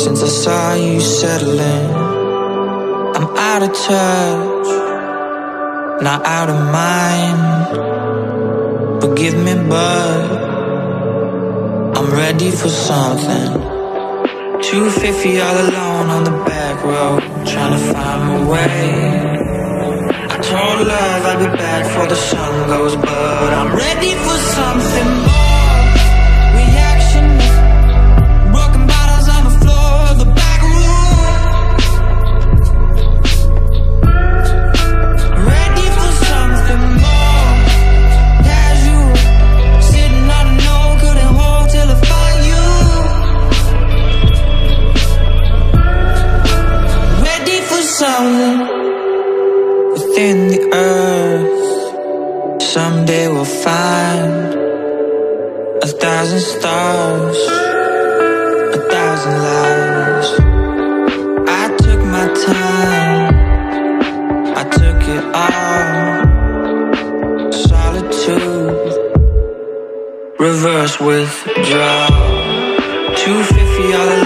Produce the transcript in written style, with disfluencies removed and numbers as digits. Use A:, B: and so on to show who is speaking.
A: since I saw you settling. I'm out of touch, not out of mind. Forgive me, but I'm ready for something. 250 all alone on the back road, trying to find my way. I told love I'd be back before the sun goes, but I'm ready for something more. Reaction, broken bottles on the floor of the back room. Ready for something more. Casual, sitting on a no, couldn't hold till I find you. Ready for something within the earth. Someday we'll find 1,000 stars, 1,000 lives. I took my time, I took it all. Solitude, reverse withdrawal. 250 all